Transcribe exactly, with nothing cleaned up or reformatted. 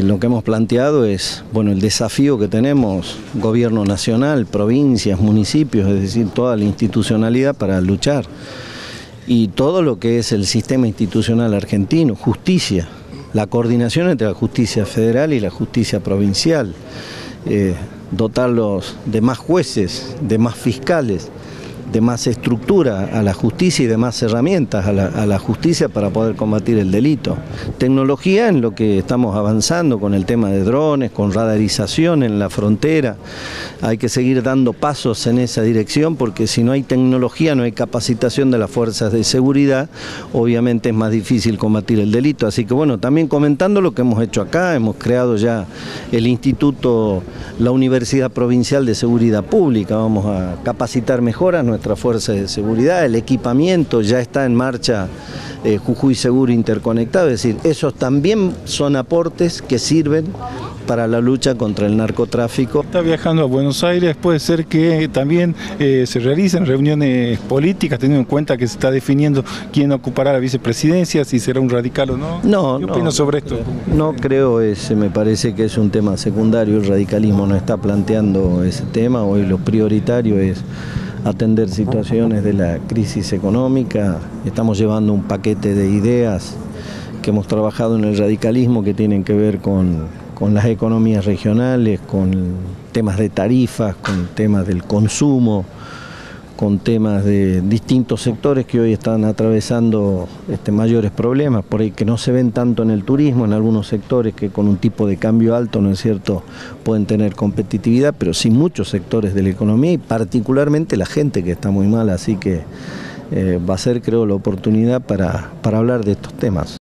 Lo que hemos planteado es, bueno, el desafío que tenemos, gobierno nacional, provincias, municipios, es decir, toda la institucionalidad para luchar. Y todo lo que es el sistema institucional argentino, justicia, la coordinación entre la justicia federal y la justicia provincial, eh, dotarlos de más jueces, de más fiscales, de más estructura a la justicia y de más herramientas a la, a la justicia para poder combatir el delito. Tecnología en lo que estamos avanzando con el tema de drones, con radarización en la frontera. Hay que seguir dando pasos en esa dirección porque si no hay tecnología, no hay capacitación de las fuerzas de seguridad, obviamente es más difícil combatir el delito. Así que bueno, también comentando lo que hemos hecho acá, hemos creado ya el Instituto, la Universidad Provincial de Seguridad Pública, vamos a capacitar mejor a nuestras fuerzas de seguridad, el equipamiento ya está en marcha, eh, Jujuy Seguro Interconectado, es decir, esos también son aportes que sirven para la lucha contra el narcotráfico. Está viajando a Buenos Aires, puede ser que también eh, se realicen reuniones políticas, teniendo en cuenta que se está definiendo quién ocupará la vicepresidencia, si será un radical o no. No, ¿Qué opina no, sobre esto? No creo, ese me parece que es un tema secundario, el radicalismo no está planteando ese tema, hoy lo prioritario es atender situaciones de la crisis económica. Estamos llevando un paquete de ideas que hemos trabajado en el radicalismo que tienen que ver con, con las economías regionales, con temas de tarifas, con temas del consumo, con temas de distintos sectores que hoy están atravesando este, mayores problemas, por ahí que no se ven tanto en el turismo, en algunos sectores que con un tipo de cambio alto, ¿no es cierto?, pueden tener competitividad, pero sí muchos sectores de la economía y particularmente la gente que está muy mal, así que eh, va a ser, creo, la oportunidad para, para hablar de estos temas.